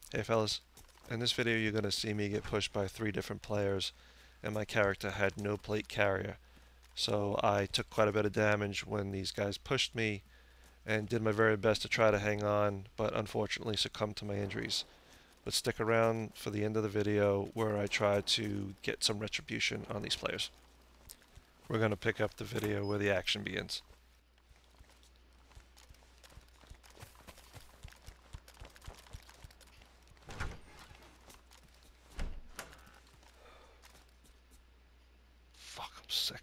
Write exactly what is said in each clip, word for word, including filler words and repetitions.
Hey fellas, in this video you're going to see me get pushed by three different players and my character had no plate carrier. So I took quite a bit of damage when these guys pushed me and did my very best to try to hang on, but unfortunately succumbed to my injuries. But stick around for the end of the video where I try to get some retribution on these players. We're going to pick up the video where the action begins. Fuck, I'm sick.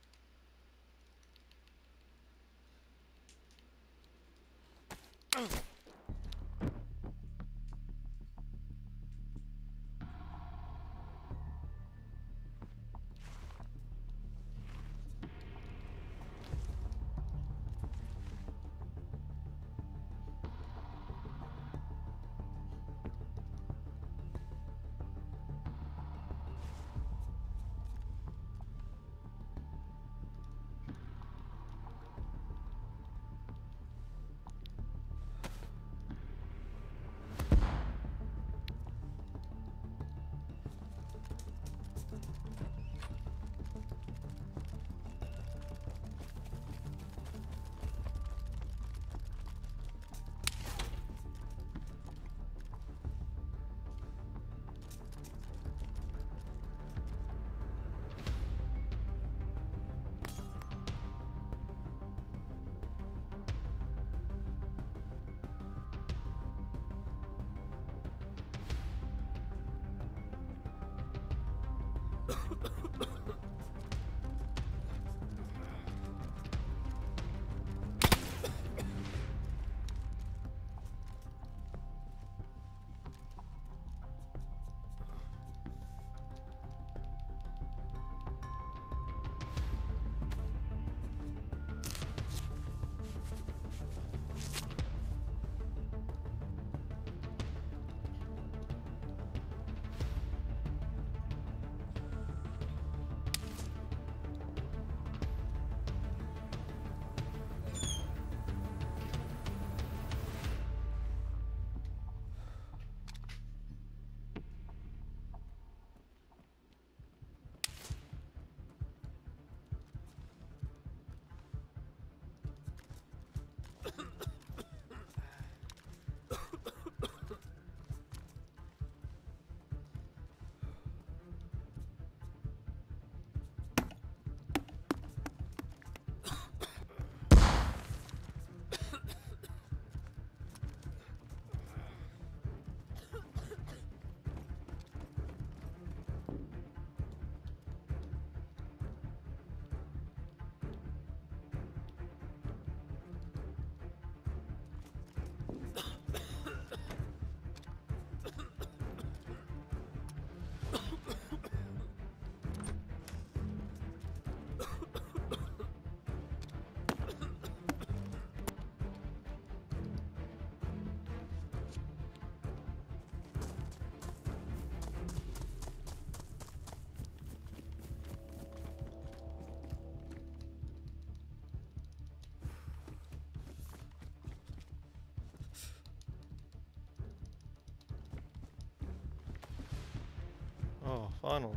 Oh, finally.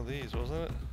these, wasn't it?